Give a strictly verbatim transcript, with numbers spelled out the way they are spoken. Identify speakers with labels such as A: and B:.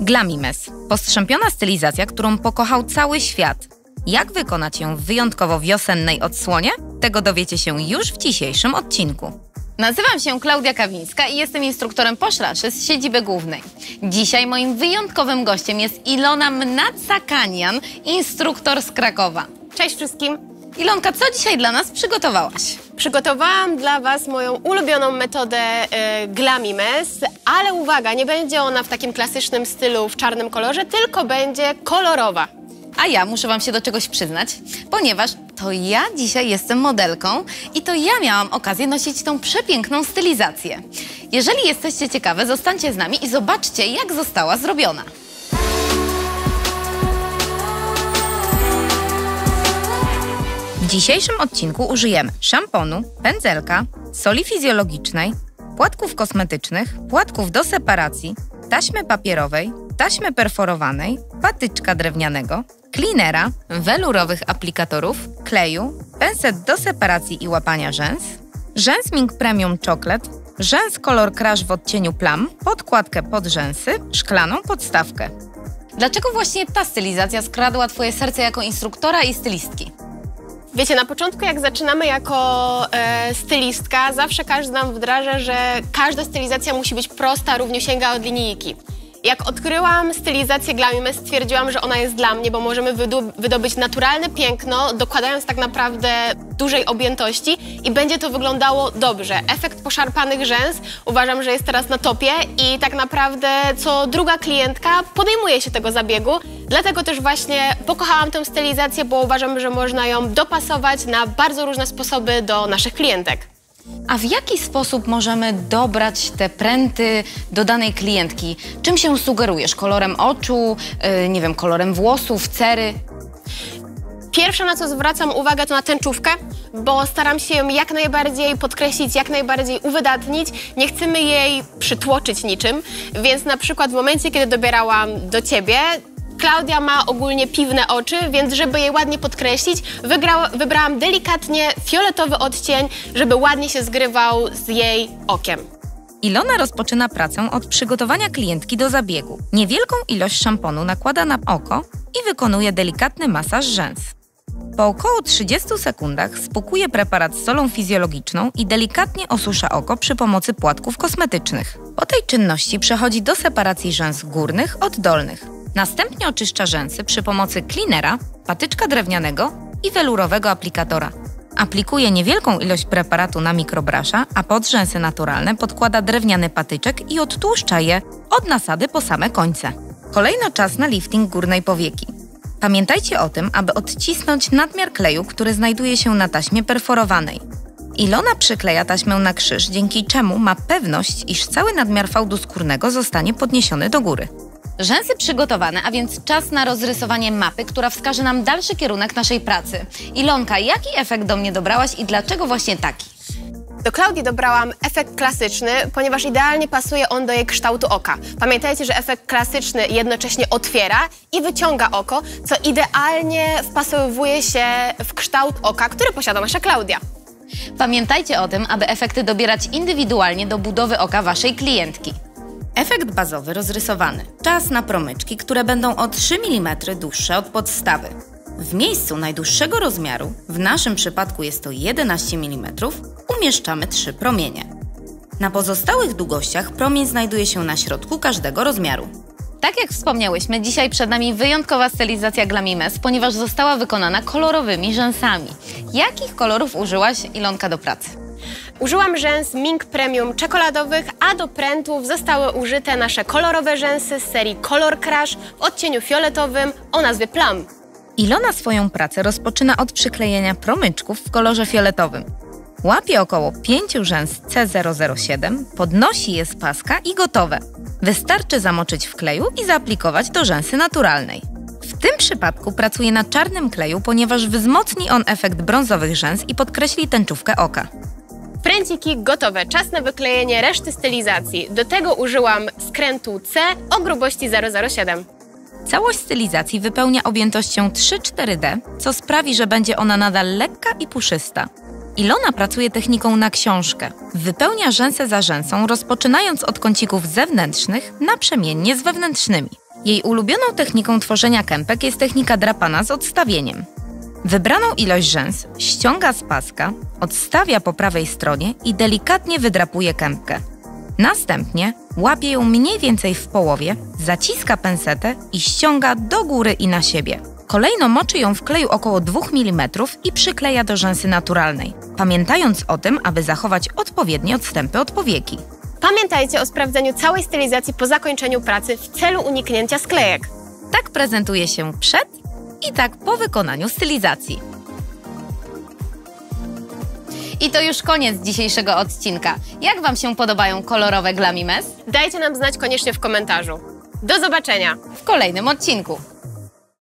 A: Glamimes. Postrzępiona stylizacja, którą pokochał cały świat. Jak wykonać ją w wyjątkowo wiosennej odsłonie? Tego dowiecie się już w dzisiejszym odcinku. Nazywam się Klaudia Kawińska i jestem instruktorem poszraszy z siedziby głównej. Dzisiaj moim wyjątkowym gościem jest Ilona Mnacakanian, instruktor z Krakowa.
B: Cześć wszystkim!
A: Ilonka, co dzisiaj dla nas przygotowałaś?
B: Przygotowałam dla Was moją ulubioną metodę y, Glamimes, ale uwaga, nie będzie ona w takim klasycznym stylu w czarnym kolorze, tylko będzie kolorowa.
A: A ja muszę Wam się do czegoś przyznać, ponieważ to ja dzisiaj jestem modelką i to ja miałam okazję nosić tą przepiękną stylizację. Jeżeli jesteście ciekawe, zostańcie z nami i zobaczcie, jak została zrobiona. W dzisiejszym odcinku użyjemy szamponu, pędzelka, soli fizjologicznej, płatków kosmetycznych, płatków do separacji, taśmy papierowej, taśmy perforowanej, patyczka drewnianego, cleanera, welurowych aplikatorów, kleju, penset do separacji i łapania rzęs, rzęs Mink Premium Chocolate, rzęs Color Crush w odcieniu Plum, podkładkę pod rzęsy, szklaną podstawkę. Dlaczego właśnie ta stylizacja skradła Twoje serce jako instruktora i stylistki?
B: Wiecie, na początku jak zaczynamy jako e, stylistka, zawsze każdy nam wdraża, że każda stylizacja musi być prosta, równiusieńka od linijki. Jak odkryłam stylizację Glamimes, stwierdziłam, że ona jest dla mnie, bo możemy wydobyć naturalne piękno, dokładając tak naprawdę dużej objętości i będzie to wyglądało dobrze. Efekt poszarpanych rzęs uważam, że jest teraz na topie i tak naprawdę co druga klientka podejmuje się tego zabiegu. Dlatego też właśnie pokochałam tę stylizację, bo uważam, że można ją dopasować na bardzo różne sposoby do naszych klientek.
A: A w jaki sposób możemy dobrać te pręty do danej klientki? Czym się sugerujesz? Kolorem oczu, yy, nie wiem, kolorem włosów, cery?
B: Pierwsze, na co zwracam uwagę, to na tęczówkę, bo staram się ją jak najbardziej podkreślić, jak najbardziej uwydatnić. Nie chcemy jej przytłoczyć niczym, więc na przykład w momencie, kiedy dobierałam do Ciebie, Klaudia ma ogólnie piwne oczy, więc żeby jej ładnie podkreślić, wygrała, wybrałam delikatnie fioletowy odcień, żeby ładnie się zgrywał z jej okiem.
A: Ilona rozpoczyna pracę od przygotowania klientki do zabiegu. Niewielką ilość szamponu nakłada na oko i wykonuje delikatny masaż rzęs. Po około trzydziestu sekundach spłukuje preparat z solą fizjologiczną i delikatnie osusza oko przy pomocy płatków kosmetycznych. Po tej czynności przechodzi do separacji rzęs górnych od dolnych. Następnie oczyszcza rzęsy przy pomocy cleanera, patyczka drewnianego i welurowego aplikatora. Aplikuje niewielką ilość preparatu na mikrobrasza, a pod rzęsy naturalne podkłada drewniany patyczek i odtłuszcza je od nasady po same końce. Kolejno czas na lifting górnej powieki. Pamiętajcie o tym, aby odcisnąć nadmiar kleju, który znajduje się na taśmie perforowanej. Ilona przykleja taśmę na krzyż, dzięki czemu ma pewność, iż cały nadmiar fałdu skórnego zostanie podniesiony do góry. Rzęsy przygotowane, a więc czas na rozrysowanie mapy, która wskaże nam dalszy kierunek naszej pracy. Ilonka, jaki efekt do mnie dobrałaś i dlaczego właśnie taki?
B: Do Klaudii dobrałam efekt klasyczny, ponieważ idealnie pasuje on do jej kształtu oka. Pamiętajcie, że efekt klasyczny jednocześnie otwiera i wyciąga oko, co idealnie wpasowuje się w kształt oka, który posiada nasza Klaudia.
A: Pamiętajcie o tym, aby efekty dobierać indywidualnie do budowy oka waszej klientki. Efekt bazowy rozrysowany. Czas na promyczki, które będą o trzy milimetry dłuższe od podstawy. W miejscu najdłuższego rozmiaru, w naszym przypadku jest to jedenaście milimetrów, umieszczamy trzy promienie. Na pozostałych długościach promień znajduje się na środku każdego rozmiaru. Tak jak wspomniałyśmy, dzisiaj przed nami wyjątkowa stylizacja Glamimes, ponieważ została wykonana kolorowymi rzęsami. Jakich kolorów użyłaś, Ilonka, do pracy?
B: Użyłam rzęs Mink Premium czekoladowych, a do prętów zostały użyte nasze kolorowe rzęsy z serii Color Crush w odcieniu fioletowym o nazwie Plum.
A: Ilona swoją pracę rozpoczyna od przyklejenia promyczków w kolorze fioletowym. Łapie około pięciu rzęs C zero zero siedem, podnosi je z paska i gotowe. Wystarczy zamoczyć w kleju i zaaplikować do rzęsy naturalnej. W tym przypadku pracuję na czarnym kleju, ponieważ wzmocni on efekt brązowych rzęs i podkreśli tęczówkę oka.
B: Pręciki gotowe, czas na wyklejenie reszty stylizacji. Do tego użyłam skrętu C o grubości zero zero siedem.
A: Całość stylizacji wypełnia objętością trzy cztery D, co sprawi, że będzie ona nadal lekka i puszysta. Ilona pracuje techniką na książkę. Wypełnia rzęsę za rzęsą, rozpoczynając od kącików zewnętrznych naprzemiennie z wewnętrznymi. Jej ulubioną techniką tworzenia kępek jest technika drapana z odstawieniem. Wybraną ilość rzęs ściąga z paska, odstawia po prawej stronie i delikatnie wydrapuje kępkę. Następnie łapie ją mniej więcej w połowie, zaciska pensetę i ściąga do góry i na siebie. Kolejno moczy ją w kleju około dwóch milimetrów i przykleja do rzęsy naturalnej, pamiętając o tym, aby zachować odpowiednie odstępy od powieki.
B: Pamiętajcie o sprawdzeniu całej stylizacji po zakończeniu pracy w celu uniknięcia sklejek.
A: Tak prezentuje się przed i tak po wykonaniu stylizacji. I to już koniec dzisiejszego odcinka. Jak Wam się podobają kolorowe Glamimes?
B: Dajcie nam znać koniecznie w komentarzu. Do zobaczenia!
A: W kolejnym odcinku.